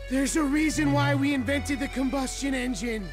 There's a reason why we invented the combustion engine.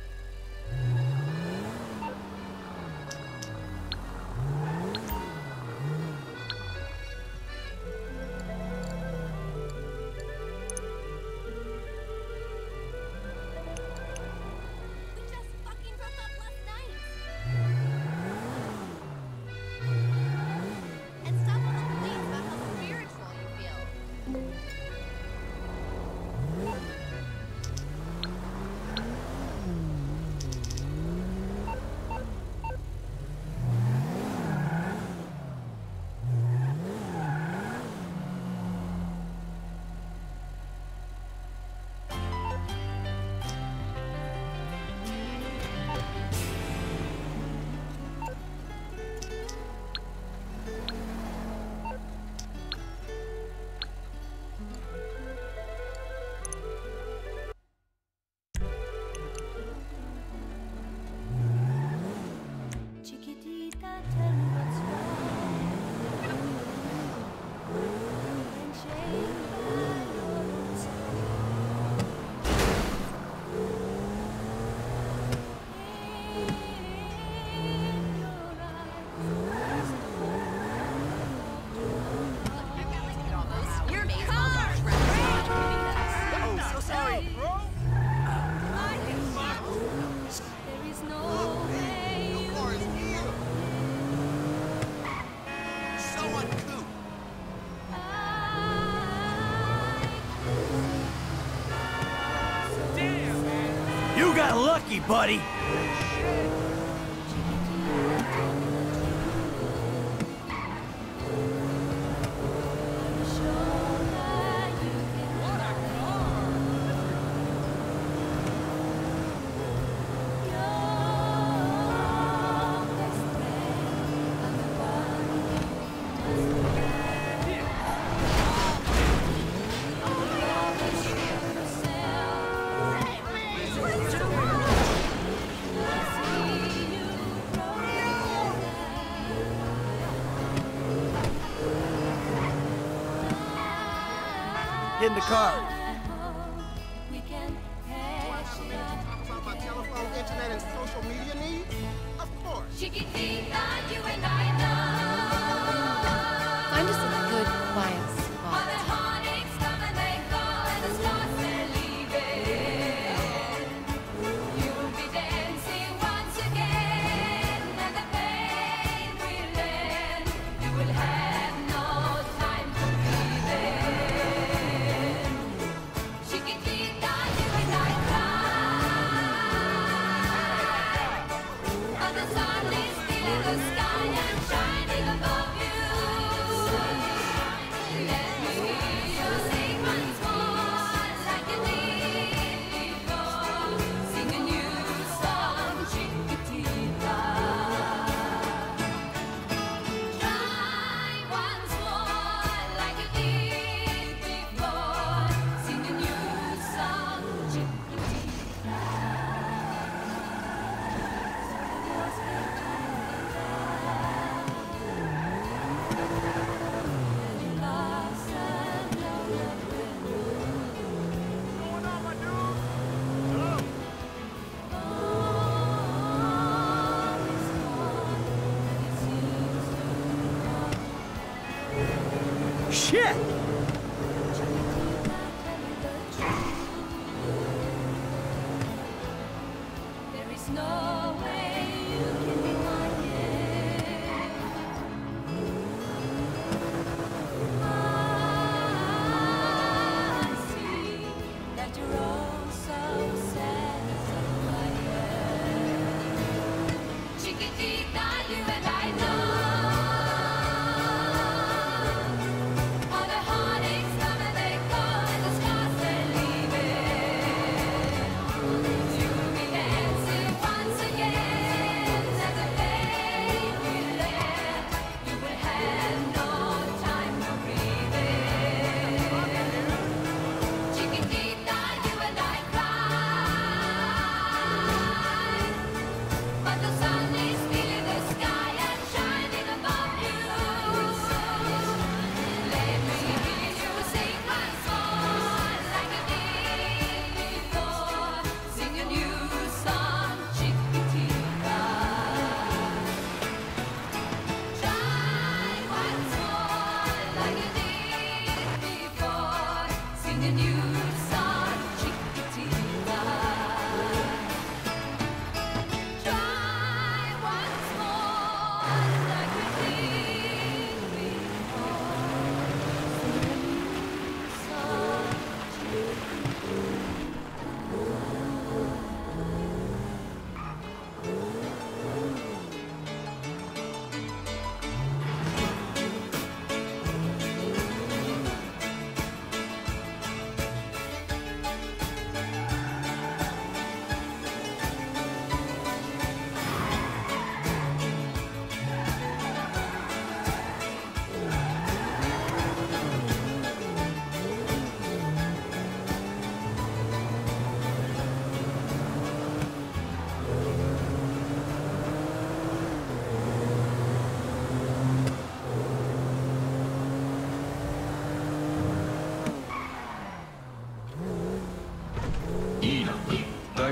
You got lucky, buddy! Get in the car. About my telephone, internet, and social media needs? Of course. Chiquitita, you and I know. Find us a good, quiet All the spot. heartaches come and they go, and the stars they're leaving. You will be dancing once again, and the pain will end. You will have no time for breathing. Chiquitita, you and I cry. But the sun is still in the sky and shining above you. Let me hear you sing once more like you did before. Sing a new song, Chiquitita. Try once more like you did before. Sing a new song, Chiquitita. Shit! There is no way you can be mine yet. I see that you're all so sad and quiet. Chiquitita, you and I know all the heart.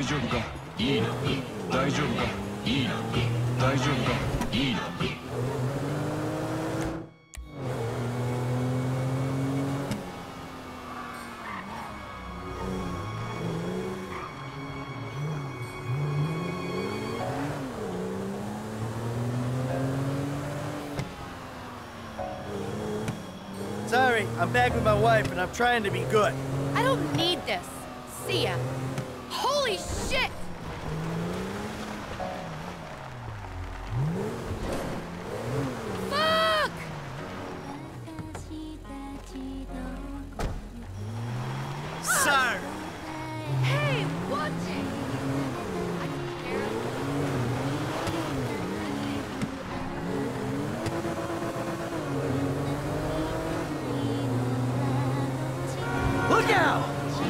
大丈夫かいいな大丈夫かいいな大丈夫かいいな Sorry, I'm back with my wife and I'm trying to be good. I don't need this. See ya. Holy shit! Fuck! Sorry. Hey, what? Look out!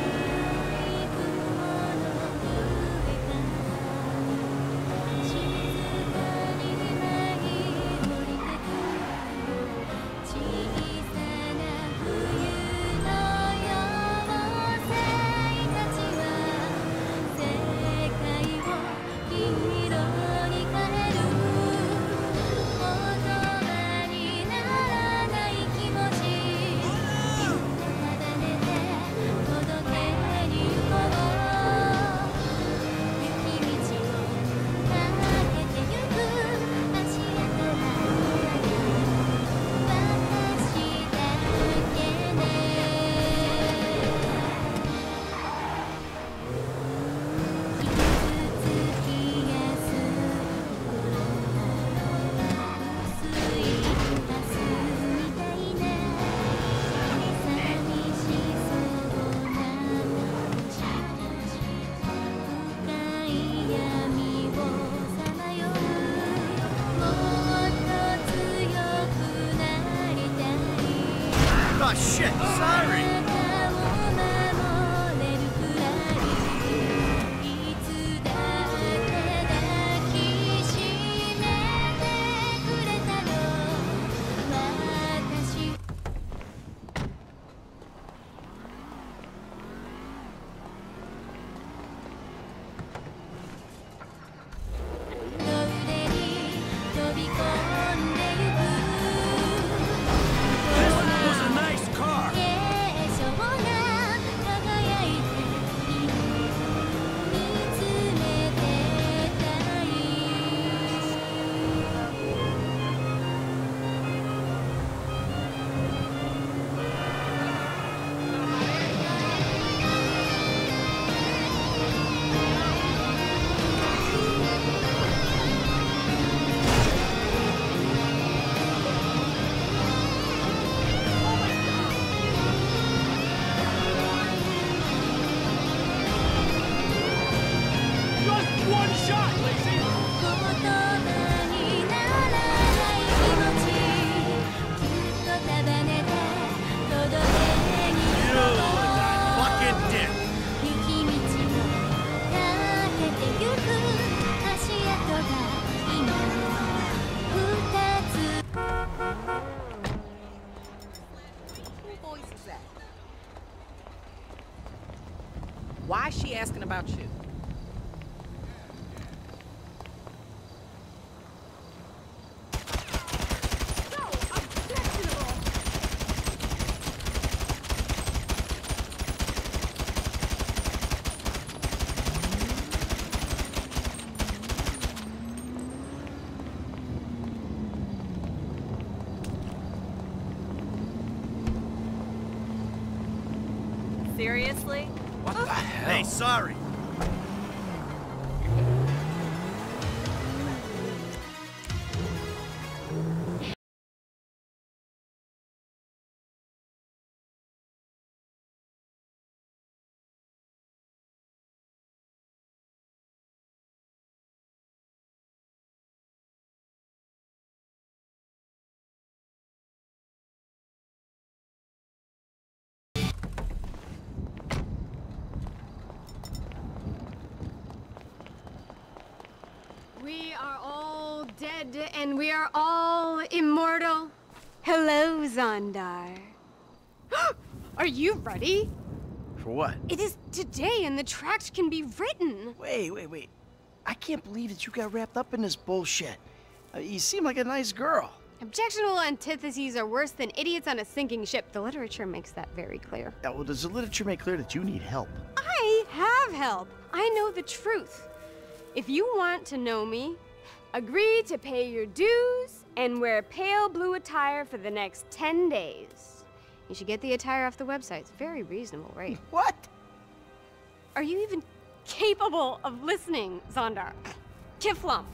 Oh shit, sorry! This was a nice car! Just one shot, Lacey! You fucking dick! Why is she asking about you? Seriously? What the hell? Hey, sorry. We are all dead and we are all immortal. Hello, Zondar. Are you ready? For what? It is today and the tract can be written. Wait. I can't believe that you got wrapped up in this bullshit. You seem like a nice girl. Objectionable antitheses are worse than idiots on a sinking ship. The literature makes that very clear. Yeah, well, does the literature make clear that you need help? I have help. I know the truth. If you want to know me, agree to pay your dues and wear pale blue attire for the next 10 days. You should get the attire off the website. It's a very reasonable rate. What? Are you even capable of listening, Zondar? Kiflum.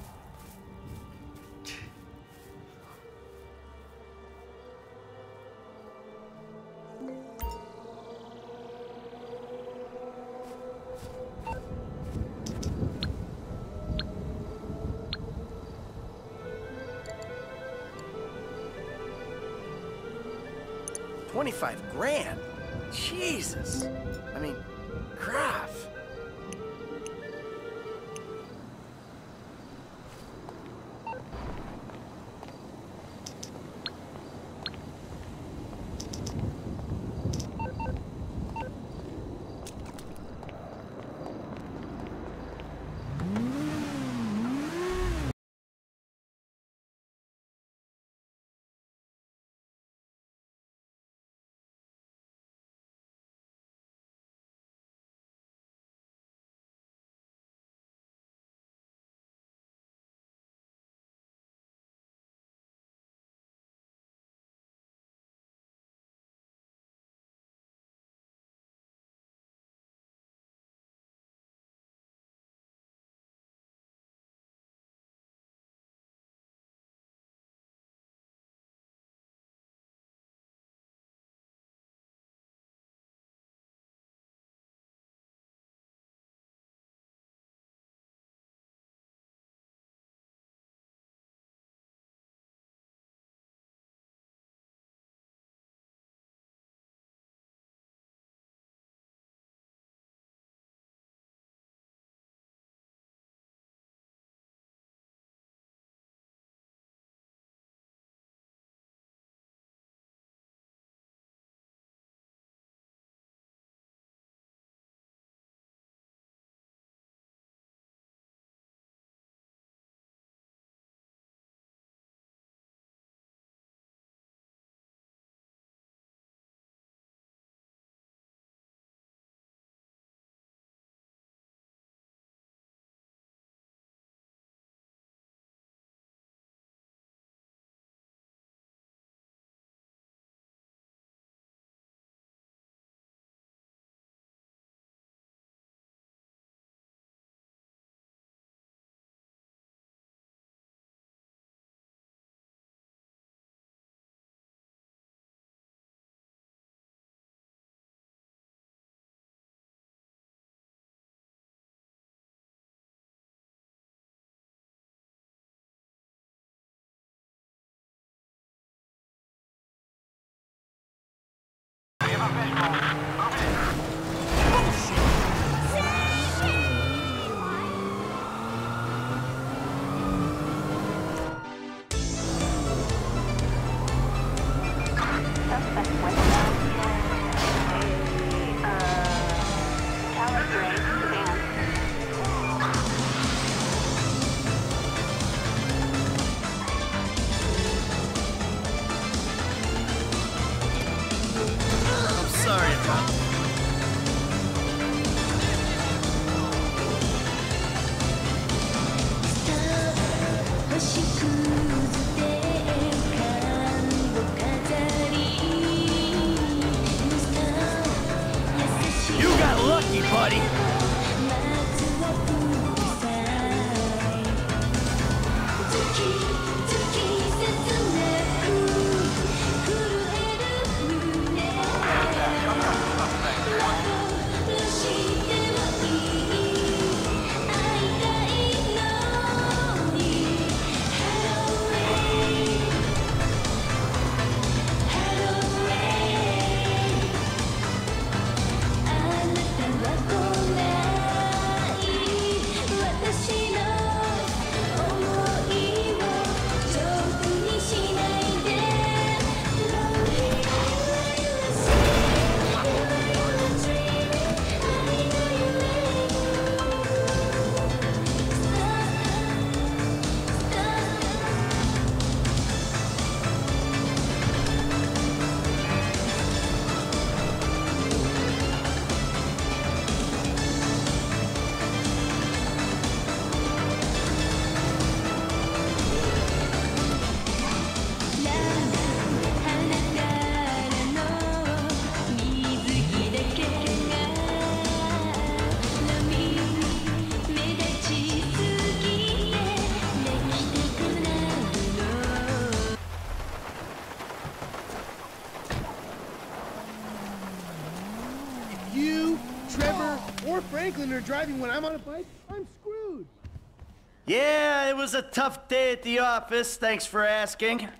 $25,000? Jesus. I mean, Graf. buddy. 「あなたはこれ you, Trevor, or Franklin are driving when I'm on a bike, I'm screwed. Yeah, it was a tough day at the office. Thanks for asking.